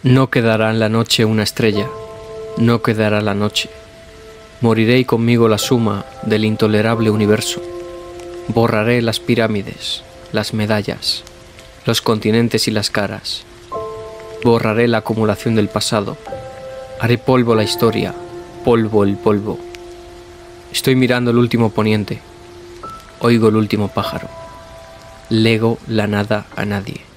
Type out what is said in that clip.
No quedará en la noche una estrella, no quedará la noche. Moriré y conmigo la suma del intolerable universo. Borraré las pirámides, las medallas, los continentes y las caras. Borraré la acumulación del pasado. Haré polvo la historia, polvo el polvo. Estoy mirando el último poniente. Oigo el último pájaro. Lego la nada a nadie.